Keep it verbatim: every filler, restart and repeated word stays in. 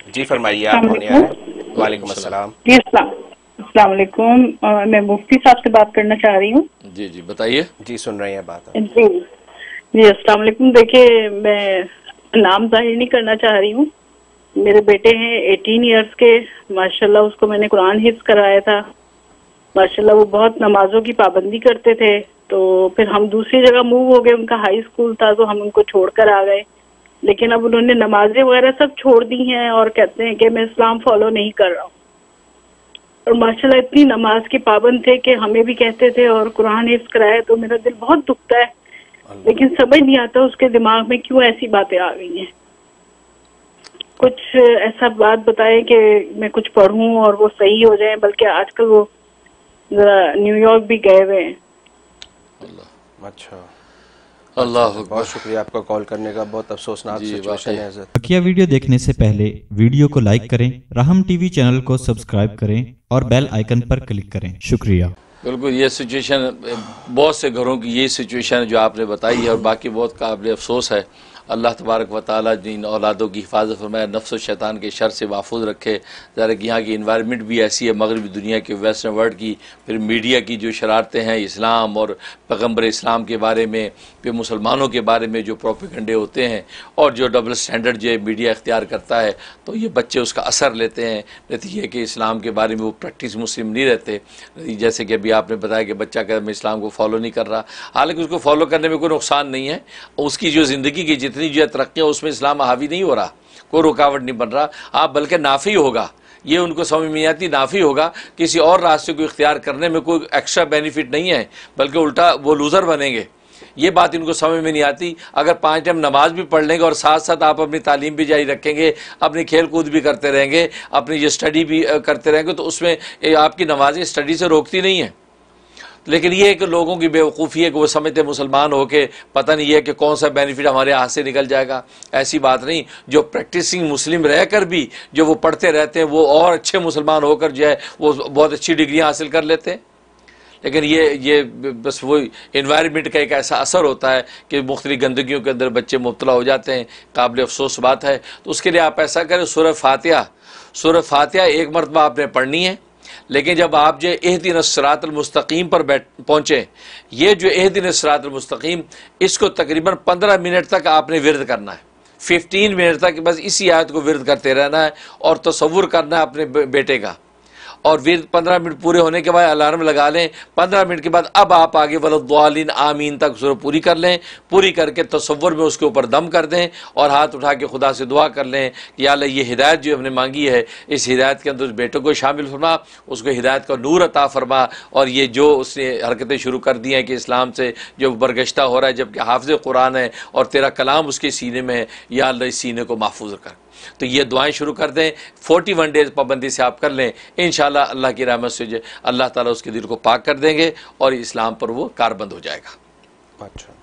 जी फरमाइए, आप कौन है? वालेकुम अस्सलाम। जी अस्सलाम अस्सलाम वालेकुम। अ, मैं मुफ्ती साहब से बात करना चाह रही हूँ। जी जी बताइए। जी सुन रहे हैं बात आप। जी जी अस्सलाम वालेकुम। देखिए, मैं नाम जाहिर नहीं करना चाह रही हूँ। मेरे बेटे हैं एटीन इयर्स के। माशाल्लाह उसको मैंने कुरान हिफ्ज कराया था। माशाल्लाह वो बहुत नमाजों की पाबंदी करते थे। तो फिर हम दूसरी जगह मूव हो गए, उनका हाई स्कूल था तो हम उनको छोड़कर आ गए। लेकिन अब उन्होंने नमाजें वगैरह सब छोड़ दी हैं और कहते हैं कि मैं इस्लाम फॉलो नहीं कर रहा हूँ। और माशाल्लाह इतनी नमाज के पाबंद थे कि हमें भी कहते थे और कुरान हिफ्ज कराया, तो मेरा दिल बहुत दुखता है। लेकिन समझ नहीं आता उसके दिमाग में क्यों ऐसी बातें आ गई हैं। कुछ ऐसा बात बताएं कि मैं कुछ पढ़ूं और वो सही हो जाए। बल्कि आजकल वो जरा न्यूयॉर्क भी गए हुए हैं। अच्छा, अल्लाह बहुत शुक्रिया आपका कॉल करने का। बहुत अफसोसनाक सिचुएशन है सर। बकिया वीडियो देखने से पहले वीडियो को लाइक करें, राहम टीवी चैनल को सब्सक्राइब करें और बेल आइकन पर क्लिक करें। शुक्रिया। बिल्कुल, ये सिचुएशन बहुत से घरों की यही सिचुएशन है जो आपने बताई है और बाकी बहुत काबिल अफसोस है। अल्लाह तबारक व तआला जिन औलादों की हिफाजत फरमाए, नफ्स और शैतान के शर से महफूज रखे। ज़रा कि यहाँ की इन्वायरमेंट भी ऐसी है, मगरबी दुनिया के वेस्टर्न वर्ल्ड की, फिर मीडिया की जो शरारतें हैं इस्लाम और पैगम्बर इस्लाम के बारे में, फिर मुसलमानों के बारे में जो प्रोपेगेंडे होते हैं और जो डबल स्टैंडर्ड जो मीडिया इख्तियार करता है, तो ये बच्चे उसका असर लेते हैं। नतीजे कि इस्लाम के बारे में वो प्रैक्टिस मुस्लिम नहीं रहते। जैसे कि अभी आपने बताया कि बच्चा कहता मैं इस्लाम को फॉलो नहीं कर रहा, हालांकि उसको फॉलो करने में कोई नुकसान नहीं है। उसकी जो ज़िंदगी की जितनी जो तरक्की है उसमें इस्लाम हावी नहीं हो रहा, कोई रुकावट नहीं बन रहा। आप बल्कि नाफी होगा, ये उनको समझ में आती, नाफी होगा। किसी और रास्ते को इख्तियार करने में कोई एक्स्ट्रा बेनिफिट नहीं है, बल्कि उल्टा वो लूज़र बनेंगे। ये बात इनको समझ में नहीं आती। अगर पाँच टाइम नमाज भी पढ़ लेंगे और साथ साथ आप अपनी तालीम भी जारी रखेंगे, अपनी खेल कूद भी करते रहेंगे, अपनी ये स्टडी भी करते रहेंगे, तो उसमें आपकी नमाजें स्टडी से रोकती नहीं हैं। लेकिन ये है कि लोगों की बेवकूफ़ी है कि वो समझते मुसलमान हो के पता नहीं है कि कौन सा बेनिफिट हमारे हाथ से निकल जाएगा। ऐसी बात नहीं। जो प्रैक्टिसिंग मुस्लिम रहकर भी जो वो पढ़ते रहते हैं, वो और अच्छे मुसलमान होकर जो है वो बहुत अच्छी डिग्रियां हासिल कर लेते हैं। लेकिन ये ये बस वो इन्वायरमेंट का एक ऐसा असर होता है कि मुख्तलिफ गंदगियों के अंदर बच्चे मुब्तला हो जाते हैं। काबिल अफसोस बात है। तो उसके लिए आप ऐसा करें, सूरह फातिहा सूरह फातिहा एक मरतबा आपने पढ़नी है। लेकिन जब आप जो इहदिना सिरातल मुस्तकीम पर बैठ पहुँचे, ये जो इहदिना सिरातल मुस्तकीम, इसको तकरीबन पंद्रह मिनट तक आपने विर्द करना है। फिफ्टीन मिनट तक बस इसी आयत को विर्द करते रहना है और तसव्वुर करना है अपने बेटे का। और फिर पंद्रह मिनट पूरे होने के बाद अलार्म लगा लें। पंद्रह मिनट के बाद अब आप आगे वलद्दालिन आमीन तक सूरह पूरी कर लें। पूरी करके तसव्वुर में उसके ऊपर दम कर दें और हाथ उठा के खुदा से दुआ कर लें कि या अल्लाह ये हिदायत जो हमने मांगी है, इस हिदायत के अंदर उस बेटे को शामिल फरमा, उसको हिदायत का नूर अता फरमा। और ये जो उसने हरकतें शुरू कर दी हैं कि इस्लाम से जो बरगश्ता हो रहा है, जबकि हाफ़िज़ कुरान है और तेरा कलाम उसके सीने में है, या अल्लाह इस सीने को महफूज कर। तो ये दुआएं शुरू कर दें। फोर्टी वन डेज़ पाबंदी से आप कर लें, इंशाअल्लाह अल्लाह की रहमत से अल्लाह ताला उसके दिल को पाक कर देंगे और इस्लाम पर वो कारबंद हो जाएगा। अच्छा।